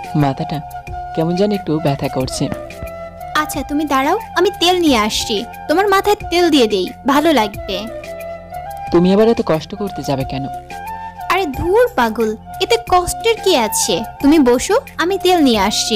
মাথাটা কেমন জানি একটু ব্যথা করছে। আচ্ছা তুমি দাঁড়াও, আমি তেল নিয়ে আসছি, তোমার মাথায় তেল দিয়ে দেই, ভালো লাগবে। তুমি আবার এত কষ্ট করতে যাবে কেন? আরে ধুর পাগল, এতে কষ্টের কি আছে, তুমি বসো, আমি তেল নিয়ে আসছি।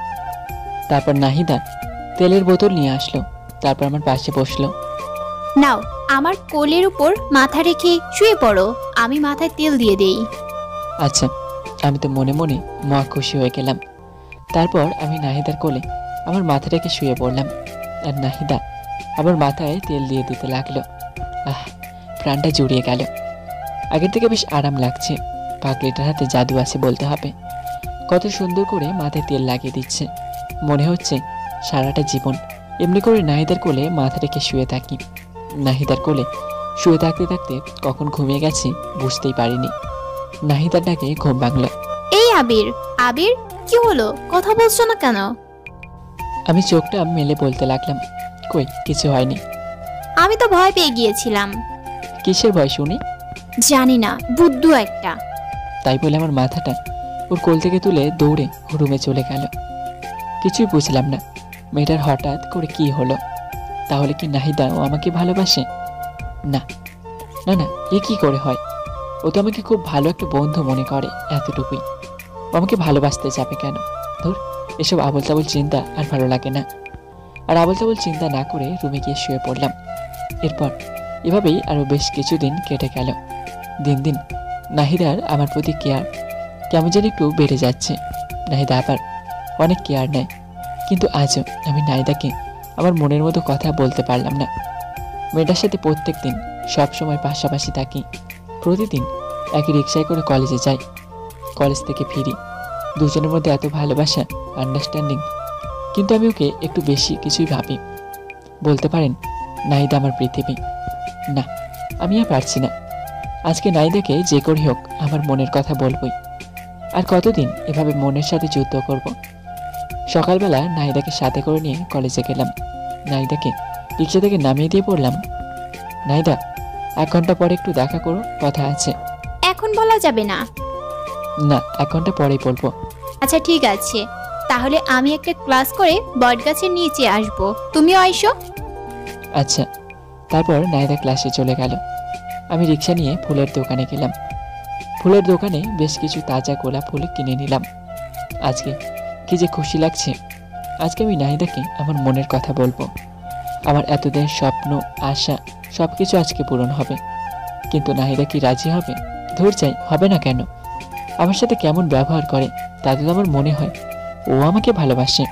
তারপর নাহিদা তেলের বোতল নিয়ে আসলো, তারপর আমার পাশে বসলো। নাও, আমার কোলের উপর মাথা রেখে শুয়ে পড়ো, আমি মাথায় তেল দিয়ে দেই। আচ্ছা। আমি তো মনে মনে মহা খুশি হয়ে গেলাম। তারপর আমি নাহিদার কোলে আমার মাথা রেখে শুয়ে পড়লাম, আর নাহিদা আবার মাথায় তেল দিয়ে দিতে লাগলো। আহ, প্রাণটা জুড়িয়ে গেল। আগের থেকে বেশ আরাম লাগছে। পাগলিটার হাতে জাদু আছে বলতে হবে। কত সুন্দর করে মাথায় তেল লাগিয়ে দিচ্ছে। মনে হচ্ছে সারাটা জীবন এমনি করে নাহিদার কোলে মাথা রেখে শুয়ে থাকি। নাহিদার কোলে শুয়ে থাকতে থাকতে কখন ঘুমিয়ে গেছি বুঝতেই পারিনি। নাহিদার ডাকে ঘুম ভাঙল। এই আবির, আবির, কি হলো, কথা বলছো না কেন? আমি চোখটা মেলে বলতে লাগলাম, কই কিছু হয়নি। আমি তো ভয় পেয়ে গিয়েছিলাম। কিসের ভয় শুনি? জানি না, বুদ্ধু একটা। তাই বলে আমার মাথাটা ওর কোল থেকে তুলে দৌড়ে রুমে চলে গেল। কিছুই বুঝলাম না মেয়েটার হঠাৎ করে কি হলো। তাহলে কি নাহিদা ও আমাকে ভালোবাসে? না না না, এ কি করে হয়? ও তো আমাকে খুব ভালো একটা বন্ধু মনে করে, এতটুকুই। ও আমাকে ভালোবাসতে যাবে কেন? ধুর, এসব আবল তাবল চিন্তা আর ভালো লাগে না। আর আবল তাবল চিন্তা না করে রুমে গিয়ে শুয়ে পড়লাম। এরপর এভাবেই আরও বেশ কিছুদিন কেটে গেল। দিন দিন নাহিদার আমার প্রতি কেয়ার কেমন যেন একটু বেড়ে যাচ্ছে। নাহিদা আবার অনেক কেয়ার নেয়, কিন্তু আজও আমি নাহিদাকে আমার মনের মতো কথা বলতে পারলাম না। মেয়েটার সাথে প্রত্যেক দিন সবসময় পাশাপাশি থাকি। প্রতিদিন একই রিক্সায় করে কলেজে যাই, কলেজ থেকে ফিরি। দুজনের মধ্যে এত ভালোবাসা, আন্ডারস্ট্যান্ডিং, কিন্তু আমি ওকে একটু বেশি কিছুই ভাবি। বলতে পারেন নাহিদা আমার পৃথিবী। না, আমি আর পারছি না। আজকে নাহিদাকে যে করে হোক আমার মনের কথা বলবই। আর কতদিন এভাবে মনের সাথে যুদ্ধ করব? সকালবেলা নাহিদাকে সাথে করে নিয়ে কলেজে গেলাম। নাহিদাকে রিক্সা থেকে নামিয়ে দিয়ে পড়লাম, নাহিদা 1 ঘন্টা পরে একটু দেখা করো, কথা আছে। এখন বলা যাবে না। না, 1 ঘন্টা পরেই বলবো। আচ্ছা ঠিক আছে, তাহলে আমি একটা ক্লাস করে বটগাছের নিচে আসবো, তুমিও আইসো। আচ্ছা। তারপর নাহিদা ক্লাসে চলে গেল। আমি রিক্সা নিয়ে ফুলের দোকানে গেলাম। ফুলের দোকানে বেশ কিছু তাজা গোলাপ ফুল কিনে নিলাম। আজকে কি যে খুশি লাগছে। আজকে আমি নাহিদাকে আমার মনের কথা বলবো। আমার এতদিনের স্বপ্ন, আশা সব কিছু আজকে পূরণ হবে। কিন্তু নাহিদা কি রাজি হবে? ধৈর্য চাই, হবে না কেন? আমার সাথে কেমন ব্যবহার করে তাতে তো আমার মনে হয় ও আমাকে ভালোবাসে।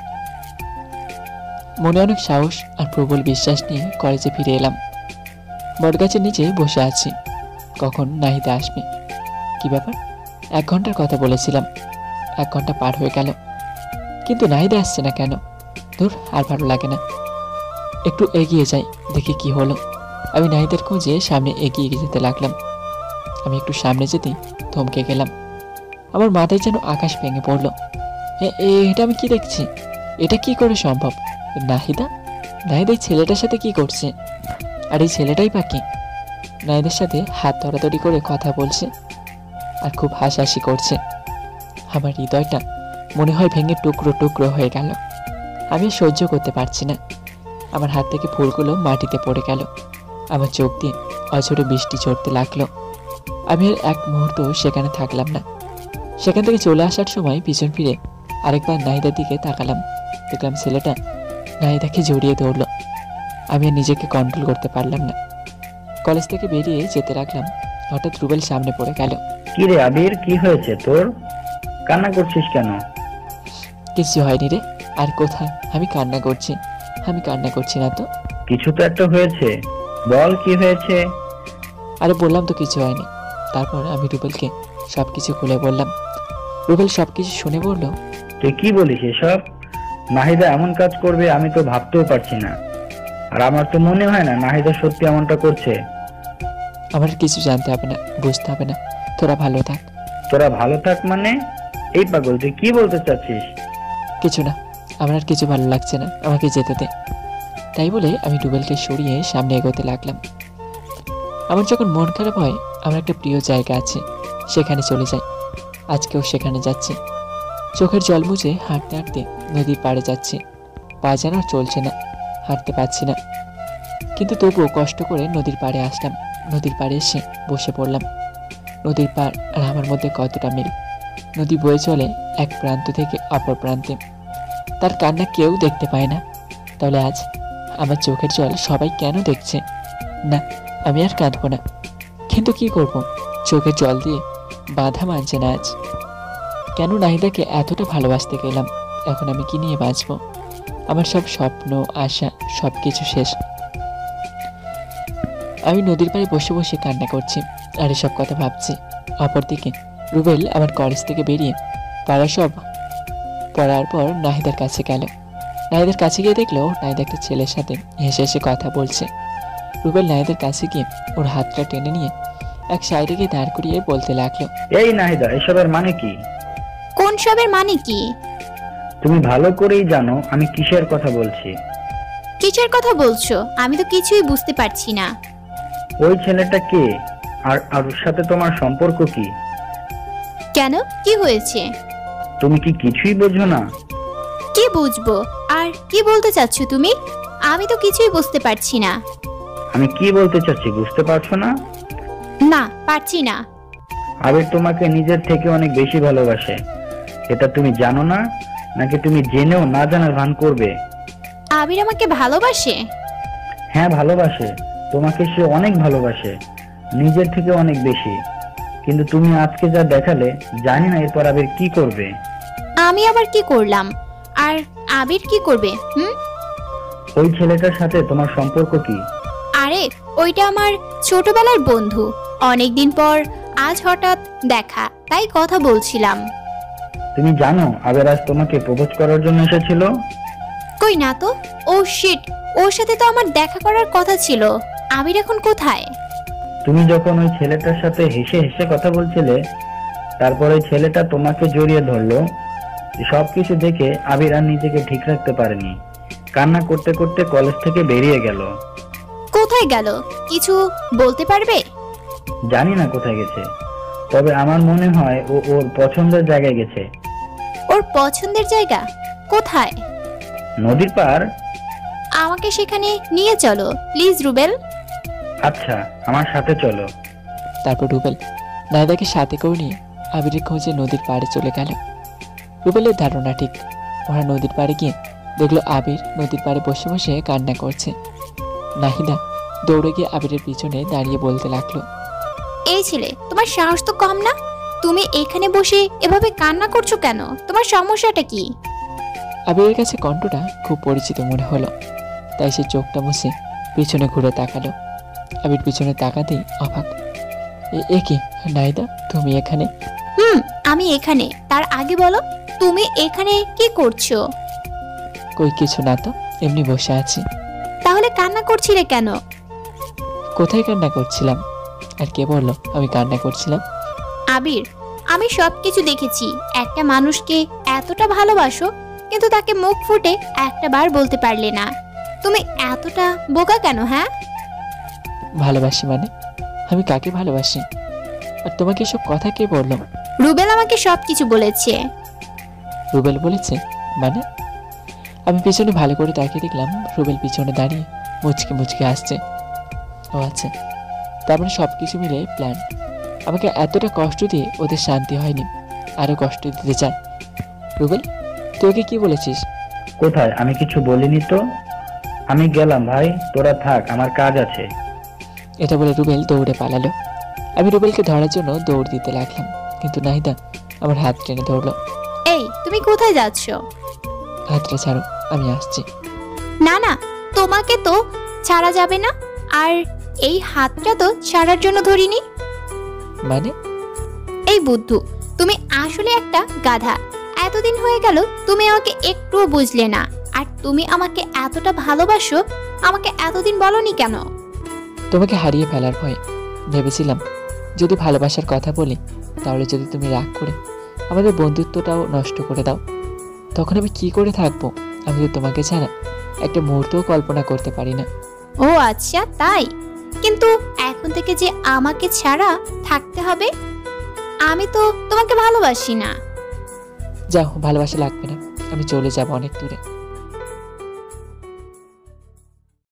মনে অনেক সাহস আর প্রবল বিশ্বাস নিয়ে কলেজে ফিরে এলাম। বটগাছের নিচে বসে আছি, কখন নাহিদা আসবে। কি ব্যাপার, 1 ঘন্টার কথা বলেছিলাম, 1 ঘন্টা পার হয়ে গেল, কিন্তু নাহিদা আসছে না কেন? ধুর, আর ভালো লাগে না। একটু এগিয়ে যাই, দেখি কি হলো। আমি নাহিদার খোঁজে সামনে এগিয়ে যেতে লাগলাম। আমি একটু সামনে যেতেই থমকে গেলাম। আমার মাথায় যেন আকাশ ভেঙে পড়লো। এটা আমি কি দেখছি? এটা কি করে সম্ভব? নাহিদা, নাহিদা এই ছেলেটার সাথে কি করছে? আর এই ছেলেটাই বাকি নাহিদার সাথে হাত ধরাধরি করে কথা বলছে আর খুব হাসাহাসি করছে। আমার হৃদয়টা মনে হয় ভেঙে টুকরো টুকরো হয়ে গেল। আমি সহ্য করতে পারছি না। আমার হাত থেকে ফুলগুলো মাটিতে পড়ে গেল। আমার চোখ দিয়ে অঝরে বৃষ্টি ঝরতে লাগলো। আমি আর এক মুহূর্ত সেখানে থাকলাম না। সেখান থেকে চলে আসার সময় পিছন ফিরে আরেকবার নাহিদার দিকে তাকালাম। দেখলাম ছেলেটা নাহিদাকে জড়িয়ে ধরলো। আমি আর নিজেকে কন্ট্রোল করতে পারলাম না। কলেজ থেকে বেরিয়ে যেতে লাগলাম, হঠাৎ রুবেল সামনে পড়ে গেল। কি রে আবির, কি হয়েছে তোর? কান্না করছিস কেন? কিছু হয়নি রে। আর কোথায় আমি কান্না করছি? আমি কান্না করছি না তো। কিছু তো একটা হয়েছে, বল কি হয়েছে? আরে বললাম তো কিছু হয়নি। তারপর আমি রুবেলকে সবকিছু খুলে বললাম। রুবেল সবকিছু শুনে বলল, তুই কি বলিস এসব? নাহিদা এমন কাজ করবে আমি তো ভাবতেও পারছি না। আর আমার তো মনে হয় না নাহিদা সত্যি এমনটা করছে। আমার কিছু জানতে হবে না, বুঝতে হবে না, তোরা ভালো থাক। তোরা ভালো থাক মানে? এই পাগল, তুই কি বলতে চাচ্ছিস? কিছু না, আমার আর কিছু ভালো লাগছে না, আমাকে যেতে দে। তাই বলে আমি রুবেলকে সরিয়ে সামনে এগোতে লাগলাম। আমার যখন মন খারাপ হয়, আমার একটা প্রিয় জায়গা আছে, সেখানে চলে যাই। আজকেও সেখানে যাচ্ছি। চোখের জল মুছে হাঁটতে হাঁটতে নদীর পাড়ে যাচ্ছি। পা যেন আর চলছে না, হাঁটতে পারছি না, কিন্তু তবুও কষ্ট করে নদীর পাড়ে আসলাম। নদীর পাড়ে এসে বসে পড়লাম। নদীর পাড় আর আমার মধ্যে কতটা মিল। নদী বয়ে চলে এক প্রান্ত থেকে অপর প্রান্তে, তার কান্না কেউ দেখতে পায় না। তাহলে আজ আমার চোখের জল সবাই কেন দেখছে? না, আমি আর কাঁদবো না। কিন্তু কি করব, চোখের জল দিয়ে বাধা মানছে না আজ। কেন নাহিদাকে এতটা ভালোবাসতে গেলাম? এখন আমি কি নিয়ে বাঁচবো? আমার সব স্বপ্ন, আশা সব কিছু শেষ। আমি নদীর পাড়ে বসে বসে কান্না করছি আর এসব কথা ভাবছি। অপরদিকে রুবেল আমার কলেজ থেকে বেরিয়ে পড়ার পর নাহিদার কাছে গেল। নাহিদার কাছে গিয়ে দেখলো নাহিদা একটা ছেলের সাথে হেসে হেসে কথা বলছে। রুবেল নাহিদার কাছে গিয়ে ওর হাতটা টেনে নিয়ে এক সাইডে গিয়ে দাঁড় করিয়ে বলতে লাগলো, এই নাহিদা, এসবের মানে কি? কোন সবের মানে কি? তুমি ভালো করেই জানো আমি কিসের কথা বলছি। কিসের কথা বলছো? আমি তো কিছুই বুঝতে পারছি না। ওই ছেলেটা কে? আর ওর সাথে তোমার সম্পর্ক কি? কেন, কি হয়েছে? তুমি কি কিছুই বোঝো না? কি বুঝবো? আর কি বলতে চাচ্ছ তুমি? আমি তো কিছুই বুঝতে পারছি না। আমি কি বলতে চাচ্ছি বুঝতে পারছো না? না, পারছি না। আবির তোমাকে নিজের থেকে অনেক বেশি ভালোবাসে, এটা তুমি জানো না? নাকি তুমি জেনেও না জানার ভান করবে? আবির আমাকে ভালোবাসে? হ্যাঁ, ভালোবাসে। তোমাকে সে অনেক ভালোবাসে, নিজের থেকে অনেক বেশি। কিন্তু তুমি আজকে যা দেখালে, জানি না এরপর আবির কি করবে। আমি আবার কি করলাম? আর আবির কি করবে? ওই ছেলেটার সাথে তোমার সম্পর্ক কি? আরে, ওইটা আমার ছোটবেলার বন্ধু। অনেকদিন পর আজ হঠাৎ দেখা, তাই কথা বলছিলাম। তুমি জানো আবির আজ তোমাকে প্রপোজ করার জন্য এসেছিল? কই না তো। ও শিট, ওর সাথে তো আমার দেখা করার কথা ছিল। আবির এখন কোথায়? তুমি যখন ওই ছেলেটার সাথে হেসে হেসে কথা বলছিলে, তারপরে ওই ছেলেটা তোমাকে জড়িয়ে ধরলো। সবকিছু দেখে আবির আর নিজেকে ঠিক রাখতে পারেনি, কান্না করতে করতে কলেজ থেকে বেরিয়ে গেল। কোথায় গেল? কিছু বলতে পারবে? জানি না কোথায় গেছে, তবে আমার মনে হয় ও ওর পছন্দের জায়গায় গেছে। ওর পছন্দের জায়গা কোথায়? নদীর পার। আমাকে সেখানে নিয়ে চলো প্লিজ রুবেল। আচ্ছা, আমার সাথে চলো। তারপর রুবেল নাহিদাকে সাথে করে নিয়ে আবিরের খোঁজে নদীর পাড়ে চলে গেল। রুবেলের ধারণা ঠিক। ওরা নদীর পাড়ে গিয়ে দেখলো আবির নদীর পাড়ে বসে বসে কান্না করছে। নাহিদা দৌড়ে গিয়ে আবিরের পিছনে দাঁড়িয়ে বলতে লাগলো, এই ছেলে, তোমার সাহস তো কম না? তুমি এখানে বসে এভাবে কান্না করছো কেন? তোমার সমস্যাটা কি? আবিরের কাছে কণ্ঠটা খুব পরিচিত মনে হলো, তাই সে চোখটা মুছে পিছনে ঘুরে তাকালো। আবির পিছনে তাকাতেই অবাক, এ কি নাহিদা, তুমি এখানে? আমি এখানে। তার আগে বলো, তুমি এখানে কি করছো? কই কিছু না তো, এমনি বসে আছি। তাহলে কান্না করছিলে কেন? কোথায় কান্না করছিলাম? আর কে বললো আমি কান্না করছিলাম? আবির, আমি সবকিছু দেখেছি। একটা মানুষকে এতটা ভালোবাসো, কিন্তু তাকে মুখ ফুটে একটা বার বলতে পারলে না। তুমি এতটা বোকা কেন? হ্যাঁ, ভালোবাসি মানে? আমি কাকে ভালোবাসি? আর তোমাকে এসব কথা কে বললো? রুবেল আমাকে সবকিছু বলেছে। রুবেল বলেছে মানে? আমি পিছনে ভালো করে তাকিয়ে দেখলাম রুবেল পিছনে দাঁড়িয়ে মুচকে মুচকে আসছে। ও আচ্ছা, তার মানে সব কিছু মিলে প্ল্যান। আমাকে এতটা কষ্ট দিয়ে ওদের শান্তি হয়নি, আরো কষ্ট দিতে চায়। রুবেল, তোকে কি বলেছিস? কোথায়? আমি কিছু বলিনি তো। আমি গেলাম ভাই, তোরা থাক, আমার কাজ আছে। এটা বলে রুবেল দৌড়ে পালালো। আমি রুবেলকে ধরার জন্য দৌড় দিতে লাগলাম, কিন্তু নাহিদা আমার হাত টেনে ধরলো। এই, তুমি কোথায় যাচ্ছ? হাতটা ছাড়ো, আমি আসছি। না না, তোমাকে তো ছাড়া যাবে না। আর এই হাতটা তো ছাড়ার জন্য ধরিনি। মানে? এই বুদ্ধু, তুমি আসলে একটা গাধা। এতদিন হয়ে গেল তুমি আমাকে একটুও বুঝলে না। আর তুমি আমাকে এতটা ভালোবাসো, আমাকে এতদিন বলনি কেন? তোমাকে হারিয়ে ফেলার ভয়। ভেবেছিলাম যদি ভালোবাসার কথা বলি, তাহলে যদি তুমি রাগ করে আমাদের বন্ধুত্বটাও নষ্ট করে দাও, তখন আমি কি করে থাকবো? আমি তো তোমাকে ছাড়া একটা মুহূর্তও কল্পনা করতে পারি না। ও আচ্ছা, তাই? কিন্তু এখন থেকে যে আমাকে ছাড়া থাকতে হবে? আমি তো তোমাকে ভালোবাসি না। যাও, ভালোবাসা লাগবে না, আমি চলে যাব অনেক দূরে।